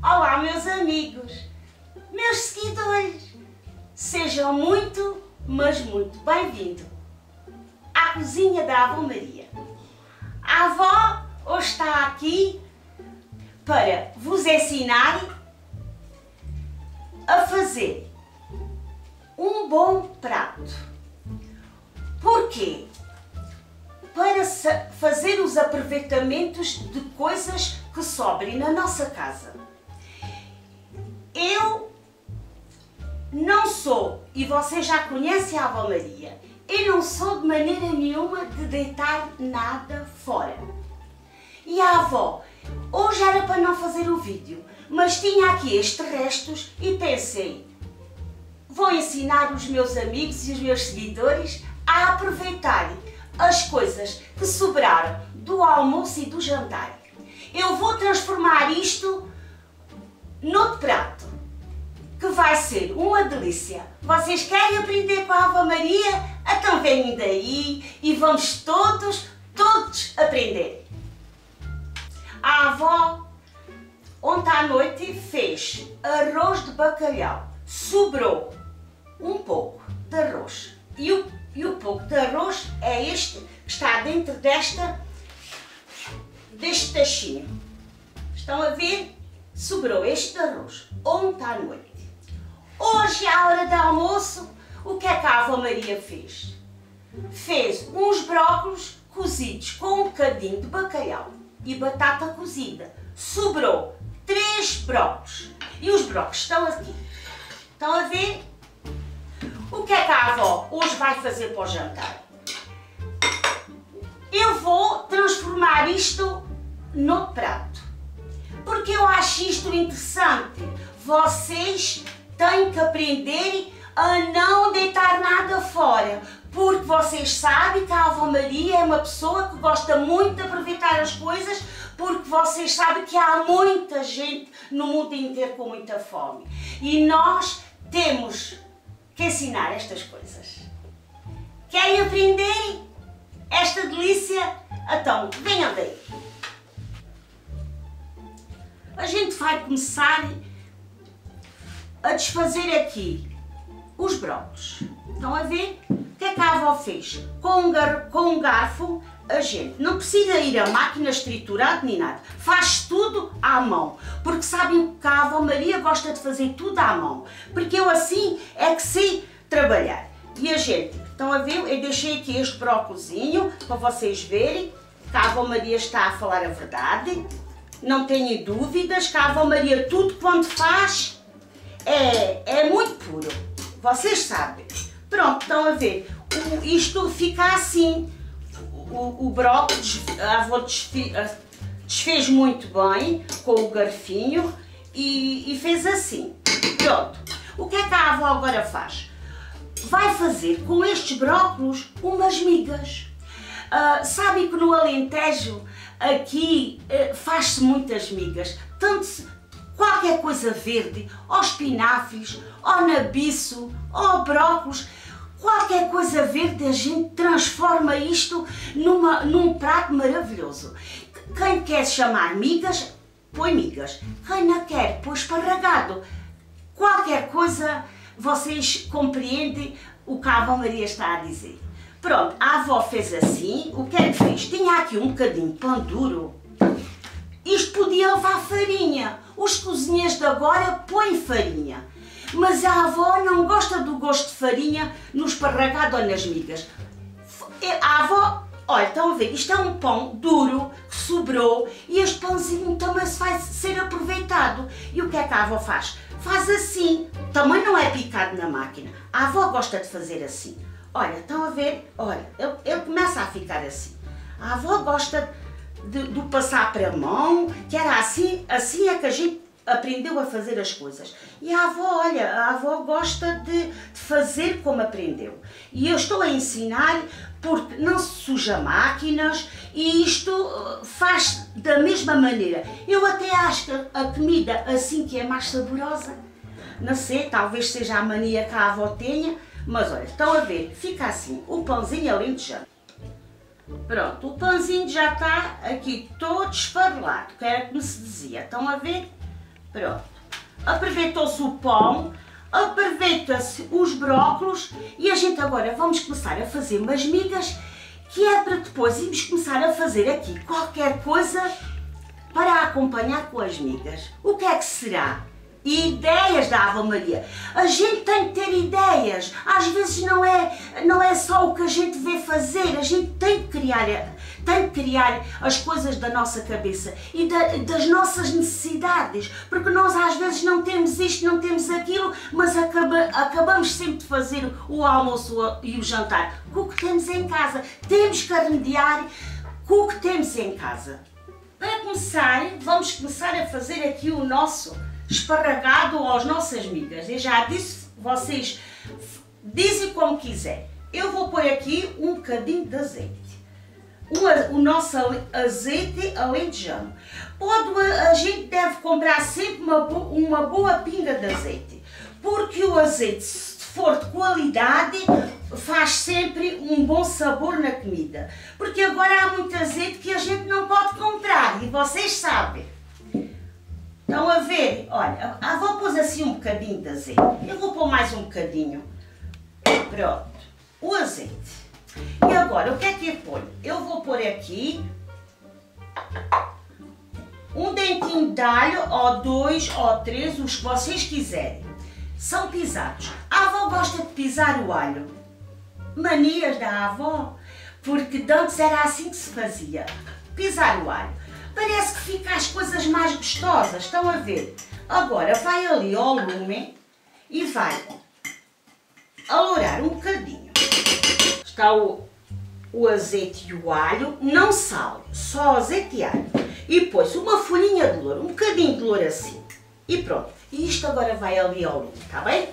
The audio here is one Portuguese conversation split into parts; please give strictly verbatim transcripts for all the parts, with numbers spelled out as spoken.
Olá, meus amigos, meus seguidores, sejam muito, mas muito bem-vindos à cozinha da Avó Maria. A avó hoje está aqui para vos ensinar a fazer um bom prato. Porquê? Para fazer os aproveitamentos de coisas que sobrem na nossa casa. Eu não sou, e vocês já conhecem a Avó Maria, eu não sou de maneira nenhuma de deitar nada fora. E a avó, hoje era para não fazer o vídeo, mas tinha aqui estes restos e pensei, vou ensinar os meus amigos e os meus seguidores a aproveitarem as coisas que sobraram do almoço e do jantar. Eu vou transformar isto no prato, que vai ser uma delícia. Vocês querem aprender com a Avó Maria? Então venham daí e vamos todos, todos aprender. A avó, ontem à noite, fez arroz de bacalhau. Sobrou um pouco de arroz. E o, e o pouco de arroz é este que está dentro desta, deste tachinho. Estão a ver? Sobrou este arroz ontem à noite. Hoje, à hora do almoço, o que é que a Avó Maria fez? Fez uns brócolos cozidos com um bocadinho de bacalhau e batata cozida. Sobrou três brócolos. E os brócolos estão aqui. Estão a ver? O que é que a avó hoje vai fazer para o jantar? Eu vou transformar isto no prato. Porque eu acho isto interessante. Vocês têm que aprender a não deitar nada fora. Porque vocês sabem que a Avó Maria é uma pessoa que gosta muito de aproveitar as coisas, porque vocês sabem que há muita gente no mundo inteiro com muita fome. E nós temos que ensinar estas coisas. Querem aprender esta delícia? Então, venham daí. A gente vai começar a desfazer aqui os brócolos. Estão a ver? O que é que a avó fez? Com um, gar com um garfo, a gente não precisa ir a máquinas triturar nem nada. Faz tudo à mão. Porque sabem que a Avó Maria gosta de fazer tudo à mão. Porque eu assim é que sei trabalhar. E a gente, estão a ver? Eu deixei aqui este brócolizinho para vocês verem que a Avó Maria está a falar a verdade. Não tenham dúvidas que a Avó Maria tudo quando faz é, é muito puro. Vocês sabem. Pronto, estão a ver? O, isto fica assim. O, o brócolis, a avó desfe, desfez muito bem com o garfinho e, e fez assim. Pronto. O que é que a avó agora faz? Vai fazer com estes brócolis umas migas. Uh, sabem que no Alentejo, aqui, uh, faz-se muitas migas. Tanto qualquer coisa verde, ou espinafres, ou nabiço, ou brócolis, qualquer coisa verde, a gente transforma isto numa, num prato maravilhoso. Quem quer chamar migas, põe migas. Quem não quer, põe esparragado. Qualquer coisa, vocês compreendem o que a Avó Maria está a dizer. Pronto, a avó fez assim. O que é que fez? Tinha aqui um bocadinho de pão duro. Isto podia levar farinha. Os cozinheiros de agora põem farinha. Mas a avó não gosta do gosto de farinha no esparragado ou nas migas. A avó, olha, estão a ver, isto é um pão duro que sobrou e este pãozinho também se vai ser aproveitado. E o que é que a avó faz? Faz assim. Também não é picado na máquina. A avó gosta de fazer assim. Olha, estão a ver? Olha, ele, ele começa a ficar assim. A avó gosta de, de passar para a mão, que era assim, assim é que a gente aprendeu a fazer as coisas. E a avó, olha, a avó gosta de, de fazer como aprendeu. E eu estou a ensinar porque não se suja máquinas e isto faz da mesma maneira. Eu até acho que a comida assim que é mais saborosa, não sei, talvez seja a mania que a avó tenha, mas olha, estão a ver, fica assim, o pãozinho alentejano. Pronto, o pãozinho já está aqui todo esfarelado, que era como se dizia, estão a ver? Pronto. Aproveitou-se o pão, aproveita-se os brócolos e a gente agora vamos começar a fazer umas migas, que é para depois irmos começar a fazer aqui qualquer coisa para acompanhar com as migas. O que é que será? Ideias da Ave Maria. A gente tem que ter ideias. Às vezes não é, não é só o que a gente vê fazer, a gente tem que criar, tem que criar as coisas da nossa cabeça e da, das nossas necessidades, porque nós às vezes não temos isto, não temos aquilo, mas acaba, acabamos sempre de fazer o almoço e o jantar com o que temos em casa. Temos que remediar com o que temos em casa. Para começar, vamos começar a fazer aqui o nosso esparragado às nossas migas. Eu já disse, vocês dizem como quiser. Eu vou pôr aqui um bocadinho de azeite. O, o nosso azeite alentejano. Pode, a gente deve comprar sempre uma, uma boa pinga de azeite, porque o azeite, se for de qualidade, faz sempre um bom sabor na comida. Porque agora há muito azeite que a gente não pode comprar e vocês sabem. Estão a ver? Olha, a avó pôs assim um bocadinho de azeite. Eu vou pôr mais um bocadinho. Pronto. O azeite. E agora, o que é que eu ponho? Eu vou pôr aqui um dentinho de alho, ou dois, ou três, os que vocês quiserem. São pisados. A avó gosta de pisar o alho. Manias da avó. Porque de antes era assim que se fazia. Pisar o alho. Parece que fica as coisas mais gostosas, estão a ver? Agora vai ali ao lume e vai alourar um bocadinho. Está o, o azeite e o alho, não sal, só azeite e alho. E depois uma folhinha de louro, um bocadinho de louro assim. E pronto. E isto agora vai ali ao lume, está bem?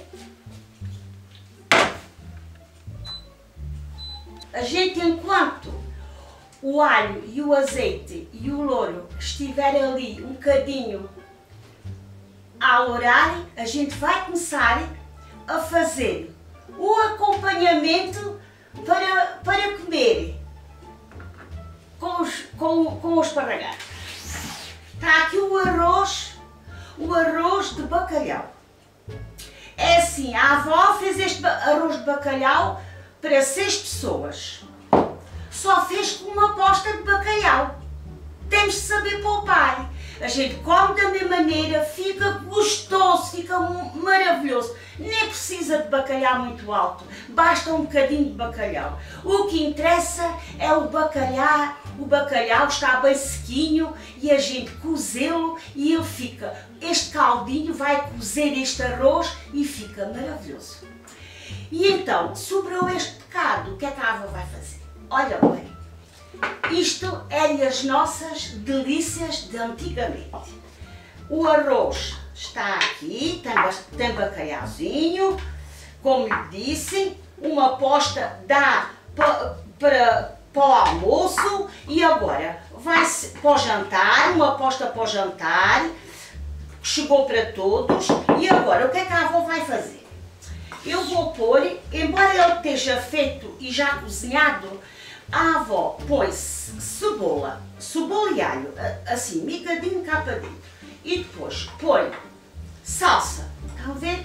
A gente, enquanto o alho e o azeite e o louro estiver ali um bocadinho a alourar, a gente vai começar a fazer o acompanhamento para, para comer com os, com, com os esparragados. Está aqui o arroz, o arroz de bacalhau. É assim, a avó fez este arroz de bacalhau para seis pessoas. Só fez com uma posta de bacalhau. Temos de saber poupar. A gente come da mesma maneira, fica gostoso, fica maravilhoso. Nem precisa de bacalhau muito alto, basta um bocadinho de bacalhau. O que interessa é o bacalhau, o bacalhau está bem sequinho e a gente cozê-lo e ele fica, este caldinho vai cozer este arroz e fica maravilhoso. E então, sobrou este bocado, o que é que a avó vai fazer? Olha bem, isto é as nossas delícias de antigamente. O arroz está aqui, tem, tem bacalhauzinho, como lhe disse, uma posta dá para, para, para o almoço e agora vai-se para o jantar, uma posta para o jantar, chegou para todos e agora o que é que a avó vai fazer? Eu vou pôr, embora ele esteja feito e já cozinhado, a avó põe cebola, cebola e alho, assim, migadinho cá para dentro. E depois põe salsa, estão a ver?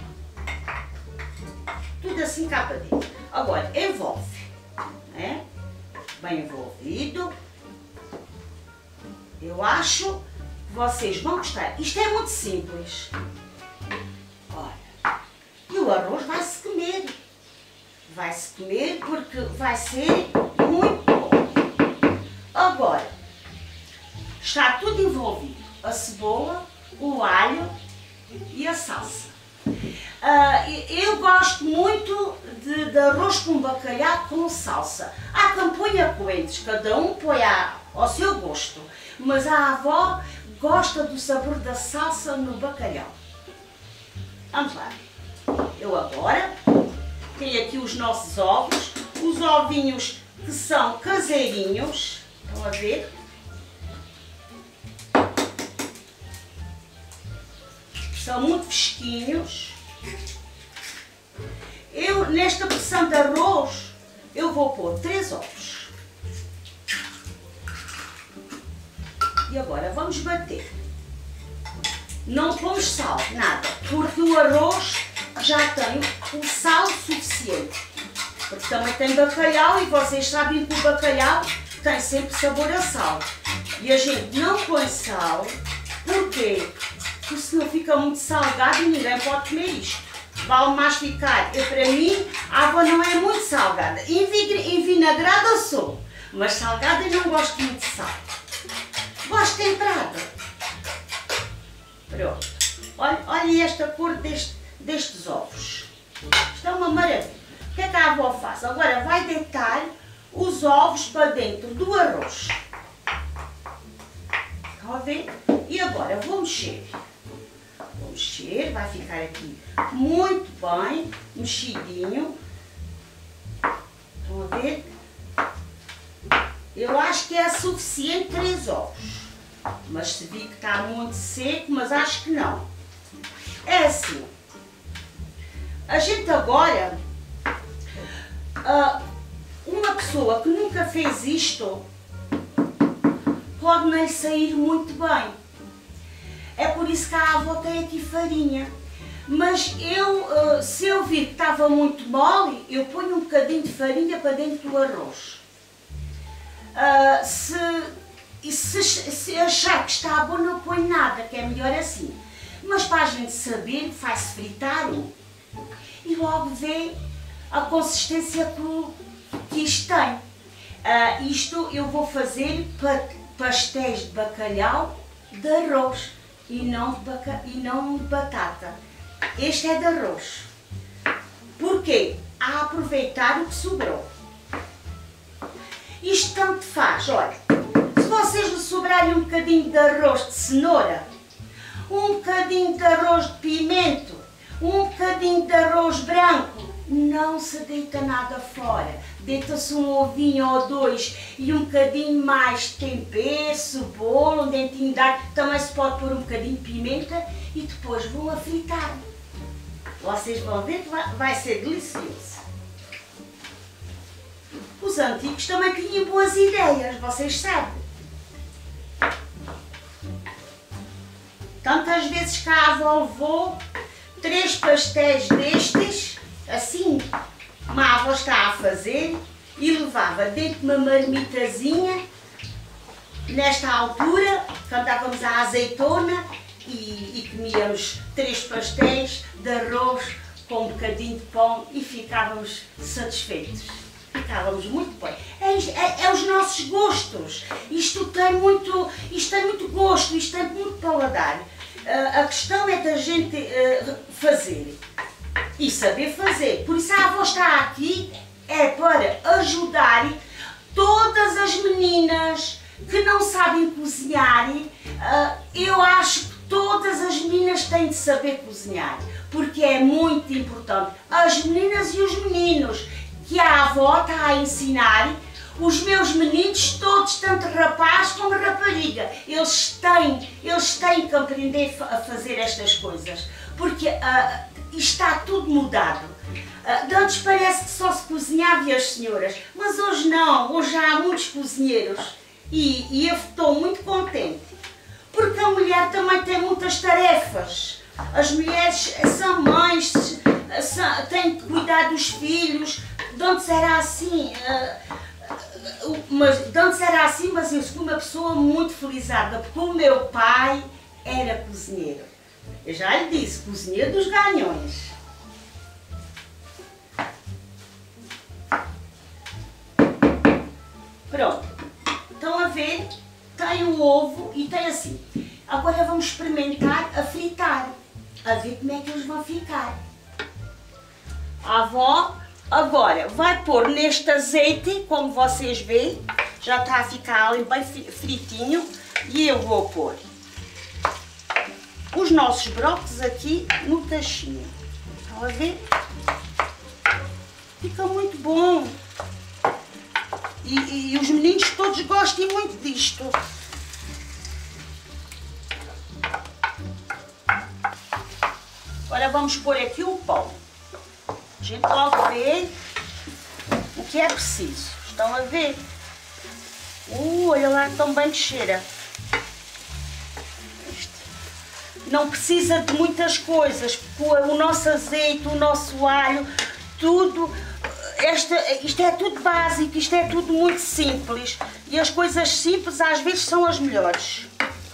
Tudo assim cá para dentro. Agora, envolve, né? Bem envolvido. Eu acho que vocês vão gostar. Isto é muito simples. Olha, e o arroz vai-se comer. Vai-se comer porque vai ser muito bom. Agora, está tudo envolvido. A cebola, o alho e a salsa. Uh, eu gosto muito de, de arroz com bacalhau com salsa. Há quem ponha coentros, cada um põe ao seu gosto. Mas a avó gosta do sabor da salsa no bacalhau. Vamos lá. Eu agora tenho aqui os nossos ovos, os ovinhos que são caseirinhos, estão a ver? São muito fresquinhos. Eu, nesta porção de arroz, eu vou pôr três ovos. E agora vamos bater. não pomos sal, nada, porque o arroz já tem o sal suficiente. Porque também tem bacalhau e vocês sabem que o bacalhau tem sempre sabor a sal. E a gente não põe sal, porquê? Porque senão fica muito salgado e ninguém pode comer isto. Vale mais ficar. Eu, para mim, a água não é muito salgada. Envinagrada sou, mas salgada eu não gosto muito de sal. Gosto temperada. Pronto. Olha, olha esta cor deste, destes ovos. Isto é uma maravilha. O que é que a avó faz? Agora vai deitar os ovos para dentro do arroz. Estão a ver? E agora vou mexer. Vou mexer, vai ficar aqui muito bem, mexidinho. Estão a ver? Eu acho que é suficiente três ovos. Mas se vi que está muito seco, mas acho que não. É assim. A gente agora, uma pessoa que nunca fez isto, pode nem sair muito bem. É por isso que a avó tem aqui farinha. Mas eu, se eu vir que estava muito mole, eu ponho um bocadinho de farinha para dentro do arroz. Uh, se, se, se achar que está bom, não põe nada, que é melhor assim. Mas para a gente saber, faz-se fritar e logo vê a consistência que, que isto tem. Uh, isto eu vou fazer pastéis de bacalhau de arroz e não de, baca, e não de batata. Este é de arroz. Porquê? A aproveitar o que sobrou. Isto tanto faz, olha, se vocês lhe sobrarem um bocadinho de arroz de cenoura, um bocadinho de arroz de pimento, um bocadinho de arroz branco, não se deita nada fora. Deita-se um ovinho ou dois e um bocadinho mais de tempero, cebola, um dentinho de alho, também se pode pôr um bocadinho de pimenta e depois vão a fritar. Vocês vão ver que vai, vai ser delicioso. Os antigos também tinham boas ideias, vocês sabem. Tantas vezes que a avó levou três pastéis destes, assim, uma avó está a fazer e levava dentro de uma marmitazinha, nesta altura, cantávamos a azeitona e, e comíamos três pastéis de arroz com um bocadinho de pão e ficávamos satisfeitos. Ficávamos muito bem. É, é, é os nossos gostos. Isto tem muito, isto tem muito gosto, isto tem muito paladar. Uh, a questão é da gente uh, fazer e saber fazer. Por isso a avó está aqui é para ajudar todas as meninas que não sabem cozinhar. Uh, eu acho que todas as meninas têm de saber cozinhar, porque é muito importante. As meninas e os meninos que a avó está a ensinar, os meus meninos todos, tanto rapaz como rapariga, eles têm, eles têm que aprender a fazer estas coisas, porque uh, está tudo mudado. Uh, de antes parece que só se cozinhava e as senhoras, mas hoje não, hoje já há muitos cozinheiros e, e eu estou muito contente, porque a mulher também tem muitas tarefas. As mulheres são mães, são, têm de cuidar dos filhos. De antes era assim, uh, uh, mas, de antes era assim, mas eu fui uma pessoa muito felizarda, porque o meu pai era cozinheiro. Eu já lhe disse, cozinheiro dos ganhões. Pronto, estão a ver? Tem o ovo e tem assim. Agora vamos experimentar a fritar, a ver como é que eles vão ficar. A avó agora vai pôr neste azeite, como vocês veem, já está a ficar ali bem fritinho, e eu vou pôr os nossos brócolis aqui no tachinho. Estão a ver? Fica muito bom. E, e os meninos todos gostam muito disto. Agora vamos pôr aqui o pão. A gente logo vê o que é preciso. Estão a ver? Uh, olha lá tão bem que cheira. Este. não precisa de muitas coisas, porque o nosso azeite, o nosso alho, tudo, esta, isto é tudo básico, isto é tudo muito simples. E as coisas simples às vezes são as melhores.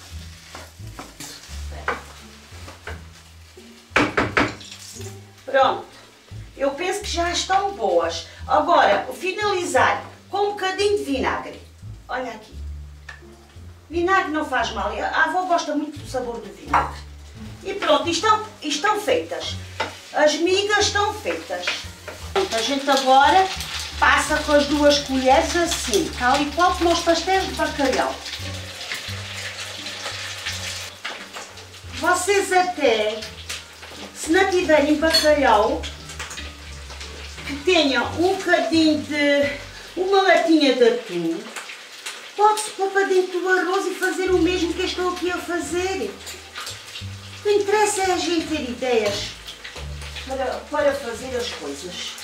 Pronto, eu penso que já estão boas. Agora, finalizar com um bocadinho de vinagre. Olha aqui. Vinagre não faz mal, a avó gosta muito do sabor do vinagre. E pronto, estão, estão feitas. As migas estão feitas. Pronto, a gente agora passa com as duas colheres assim, tal e qual como os pastéis de bacalhau. Vocês até, se não tiverem bacalhau, que tenham um bocadinho de, uma latinha de atum, pode-se pôr para dentro do arroz e fazer o mesmo que eu estou aqui a fazer. O que interessa é a gente ter ideias para, para fazer as coisas.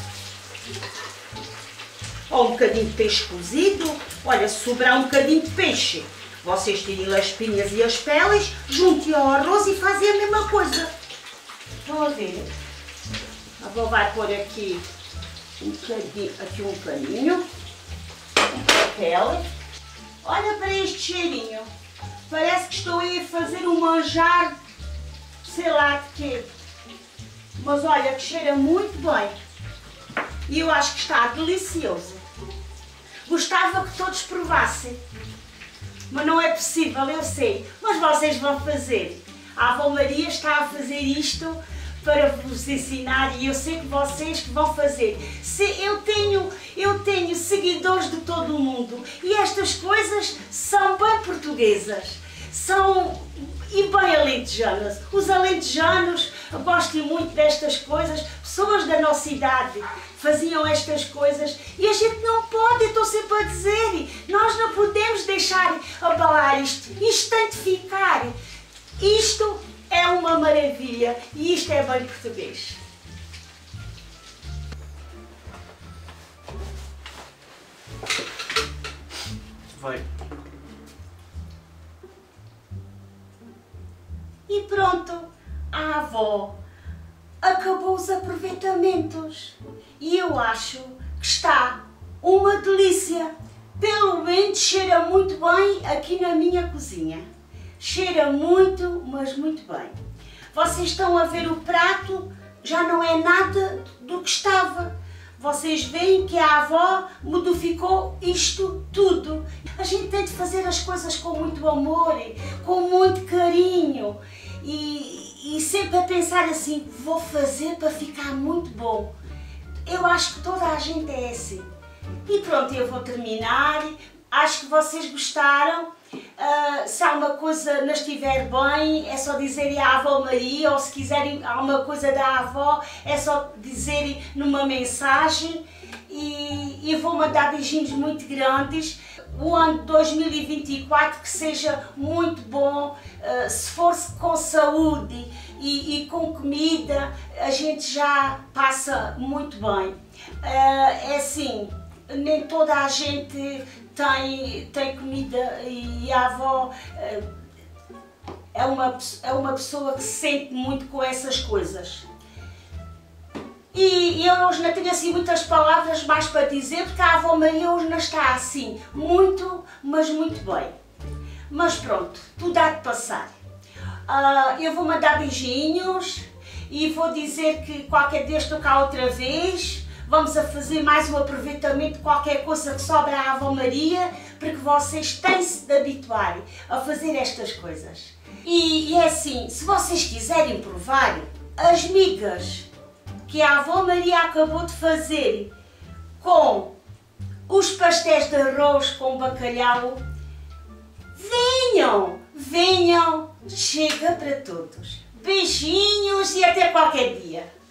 Ou um bocadinho de peixe cozido. Olha, se sobrar um bocadinho de peixe, vocês tirem as espinhas e as peles, juntem ao arroz e fazem a mesma coisa. Estão a ver? A avó vai pôr aqui um bocadinho, aqui um paninho, um papel. Olha para este cheirinho. Parece que estou aí a fazer um manjar, sei lá de quê. Mas olha que cheira muito bem. E eu acho que está delicioso. Gostava que todos provassem. Mas não é possível, eu sei. Mas vocês vão fazer. A avó Maria está a fazer isto para vos ensinar e eu sei que vocês que vão fazer. Se eu tenho, eu tenho seguidores de todo o mundo e estas coisas são bem portuguesas, são e bem alentejanas. Os alentejanos gostam muito destas coisas, pessoas da nossa idade faziam estas coisas e a gente não pode, eu estou sempre a dizer, nós não podemos deixar abalar isto, isto tem de ficar, isto é uma maravilha e isto é bem português. Vai. E pronto, a avó acabou os aproveitamentos e eu acho que está uma delícia. Pelo menos cheira muito bem aqui na minha cozinha. Cheira muito, mas muito bem. Vocês estão a ver o prato, já não é nada do que estava. Vocês veem que a avó modificou isto tudo. A gente tem de fazer as coisas com muito amor, com muito carinho e, e sempre a pensar assim, vou fazer para ficar muito bom. Eu acho que toda a gente é assim. E pronto, eu vou terminar. Acho que vocês gostaram. Uh, se alguma coisa não estiver bem, é só dizerem à avó Maria, ou se quiserem alguma coisa da avó, é só dizerem numa mensagem. E, e vou mandar beijinhos muito grandes. O ano de dois mil e vinte e quatro que seja muito bom, uh, se for com saúde e, e com comida, a gente já passa muito bem. Uh, é assim, nem toda a gente tem, tem comida e a avó uh, é, uma, é uma pessoa que se sente muito com essas coisas. E eu hoje não tenho assim muitas palavras mais para dizer, porque a avó Maria hoje não está assim muito, mas muito bem. Mas pronto, tudo há de passar. Uh, eu vou mandar beijinhos e vou dizer que qualquer dia estou cá outra vez. Vamos a fazer mais um aproveitamento de qualquer coisa que sobra à avó Maria, porque vocês têm-se de habituar a fazer estas coisas. E, e é assim, se vocês quiserem provar as migas que a avó Maria acabou de fazer com os pastéis de arroz com bacalhau, venham, venham, chega para todos. Beijinhos e até qualquer dia.